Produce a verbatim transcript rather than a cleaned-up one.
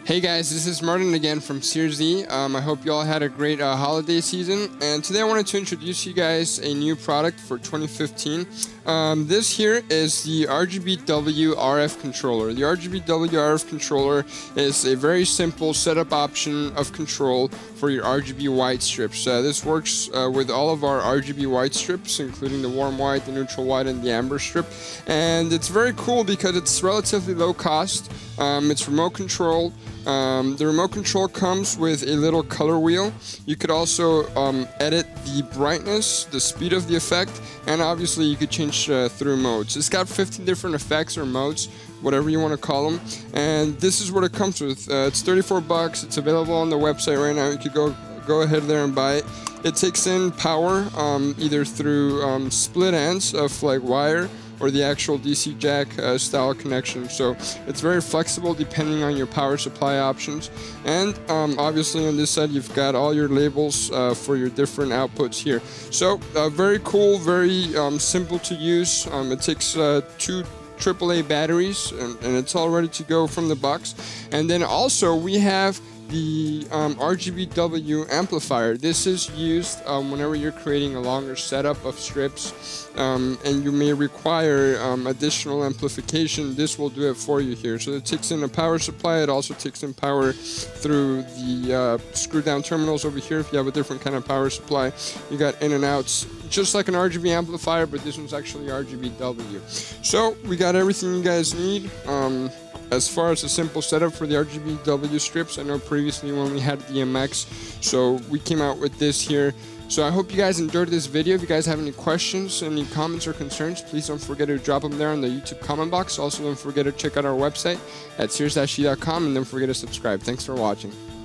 Hey guys, this is Martin again from SIRS. Um, I hope you all had a great uh, holiday season, and today I wanted to introduce you guys a new product for twenty fifteen. Um, this here is the R G B W R F Controller. The R G B W R F Controller is a very simple setup option of control for your R G B white strips. Uh, this works uh, with all of our R G B white strips, including the warm white, the neutral white, and the amber strip. And it's very cool because it's relatively low cost. Um, it's remote controlled. Um, the remote control comes with a little color wheel. You could also um, edit the brightness, the speed of the effect, and obviously you could change uh, through modes. It's got fifteen different effects or modes, whatever you want to call them, and this is what it comes with. Uh, it's thirty-four bucks. It's available on the website right now. You could go go ahead there and buy it. It takes in power um, either through um, split ends of like wire or the actual D C jack uh, style connection. So it's very flexible depending on your power supply options. And um, obviously on this side you've got all your labels uh, for your different outputs here. So uh, very cool, very um, simple to use. Um, it takes uh, two triple A batteries and, and it's all ready to go from the box. And then also we have the um, R G B W Amplifier. This is used um, whenever you're creating a longer setup of strips um, and you may require um, additional amplification. This will do it for you here. So it takes in a power supply. It also takes in power through the uh, screw down terminals over here. If you have a different kind of power supply, you got in and outs, just like an R G B amplifier, but this one's actually R G B W. So we got everything you guys need. Um, As far as a simple setup for the R G B W strips, I know previously when we had the M X, so we came out with this here. So I hope you guys enjoyed this video. If you guys have any questions, any comments or concerns, please don't forget to drop them there in the YouTube comment box. Also, don't forget to check out our website at sirs dash e dot com, and don't forget to subscribe. Thanks for watching.